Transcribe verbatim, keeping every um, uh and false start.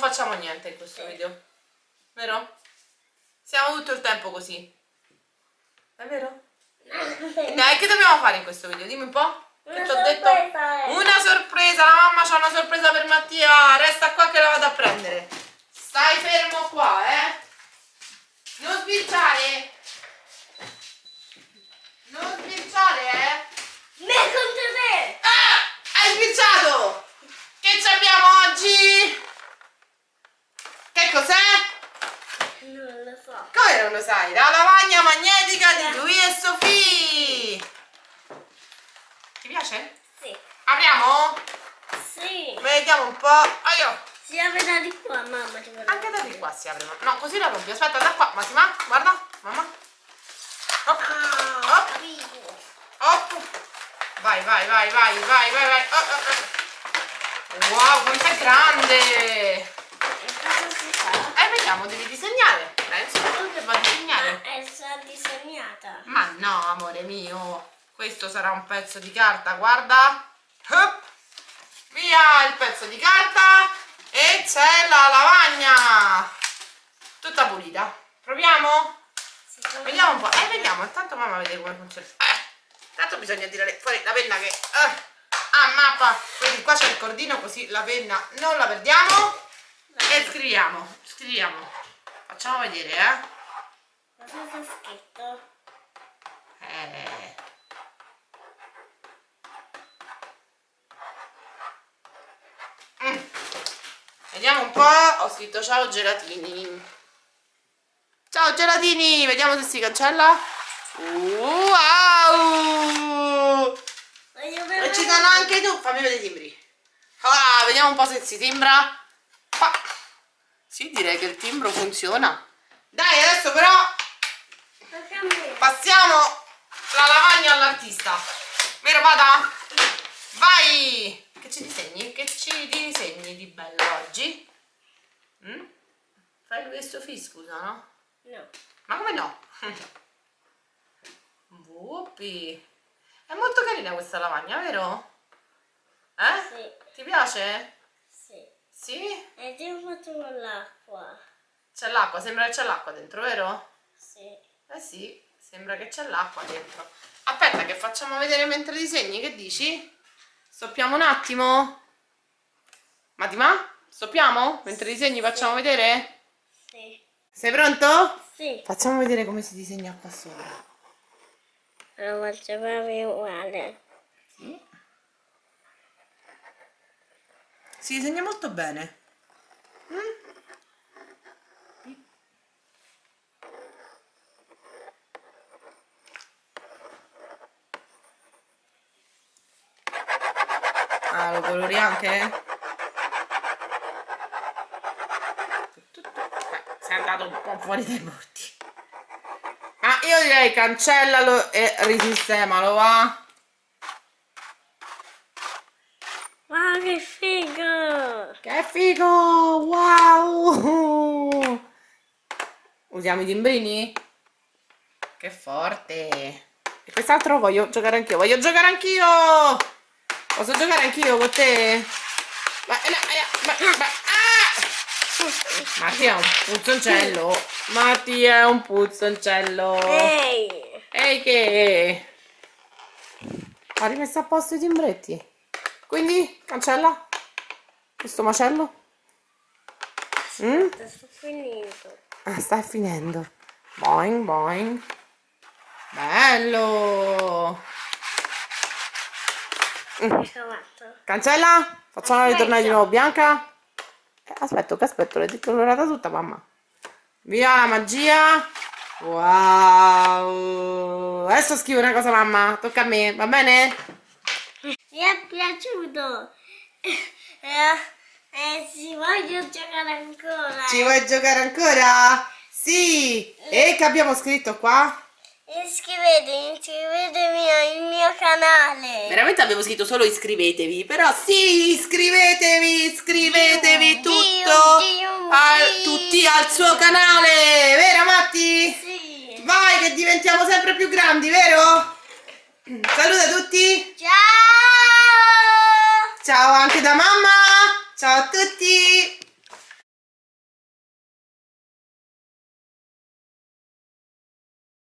facciamo niente in questo video, vero? Siamo tutto il tempo così, è vero? Dai, che dobbiamo fare in questo video? Dimmi un po'. Che ti ho detto? Una sorpresa, la mamma c'ha una sorpresa per Mattia, resta qua che la vado a prendere. Stai fermo qua, eh? Non sbirciare. Non sbirciare, eh? Me contro te! Ah! Hai sbirciato! Che ci abbiamo oggi? Che cos'è? Non lo so. Come non lo sai? La lavagna magnetica di Lui e Sofì. Ti piace? Sì. Apriamo? Sì. Vediamo un po'. Aio. Si apre da di qua, mamma. Ti vorrei Anche da di qua si apre. No, così la rompi. Aspetta, da qua. Ma si ma? Guarda, mamma. Hop. Ah, Hop. capito. Hop. Vai, vai, vai, vai, vai, vai, vai. Oh, oh, oh. Wow, quanto è grande. E cosa si fa? Eh, vediamo, devi disegnare. Penso che tu debba disegnare. Ma è già disegnata. Ma no, amore mio. Questo sarà un pezzo di carta, guarda. Hop. Via il pezzo di carta. E c'è la lavagna. Tutta pulita. Proviamo? Si fa- Vediamo un po'. Eh, vediamo. Intanto mamma vede come funziona. Eh, intanto bisogna tirare fuori la penna che... Eh, a mappa. Vedi, qua c'è il cordino così la penna non la perdiamo. E scriviamo. Scriviamo. Facciamo vedere, eh. Cosa sta scritto? Eh... Mm. Vediamo un po'. Ho scritto ciao gelatini. Ciao gelatini. Vediamo se si cancella. Wow. Voglio E vedere. ci sono anche tu. Fammi vedere i timbri. Ah, vediamo un po' se si timbra. Ah, sì, direi che il timbro funziona. Dai, adesso però Tocca a me. passiamo la lavagna all'artista. Vero Pata? Vai! Che ci disegni? Che ci disegni di bello oggi? Mm? Fai Lui e Sofì, scusa, no? No. Ma come no? Whoopi! È molto carina questa lavagna, vero? Eh? Sì. Ti piace? Sì. Sì? E ti ho fatto con l'acqua. C'è l'acqua, sembra che c'è l'acqua dentro, vero? Sì. Eh sì, sembra che c'è l'acqua dentro. Aspetta che facciamo vedere mentre disegni, che dici? Stoppiamo un attimo? Matima? Stoppiamo? Mentre disegni facciamo vedere? Sì. Sei pronto? Sì. Facciamo vedere come si disegna qua sopra. Lo faccio proprio uguale. Sì. Si disegna molto bene. Mm? Ah, lo colori anche? Beh, sei andato un po' fuori dai bordi. Ma io direi cancellalo e risistemalo, va? Wow, che figo! Che figo! Wow! Usiamo i timbrini? Che forte! E quest'altro voglio giocare anch'io. Voglio giocare anch'io! Posso giocare anch'io con te? Ma, ma, ma, ma, ah! Matti è un puzzoncello. Matti è un puzzoncello. Ehi! Ehi che? Ha rimesso a posto i timbretti. Quindi cancella questo macello. Mm? Sto finendo. Ah, stai finendo. Boing boing. Bello. Mm. Cancella? Facciamo ritornare di nuovo bianca? Eh, aspetto che aspetto, l'hai decolorata tutta mamma. Via la magia. Wow. Adesso scrivo una cosa mamma. Tocca a me, va bene? Mi è piaciuto. Eh, eh, si voglio giocare ancora. Ci vuoi giocare ancora? Sì! E che abbiamo scritto qua? Iscrivetevi, iscrivetevi al mio canale. Veramente abbiamo scritto solo iscrivetevi, però sì, iscrivetevi, iscrivetevi Dio, tutto, Dio, al- Dio. tutti al suo canale, vero Matti? Sì. Vai che diventiamo sempre più grandi, vero? Saluta tutti! Ciao! Ciao anche da mamma! Ciao a tutti!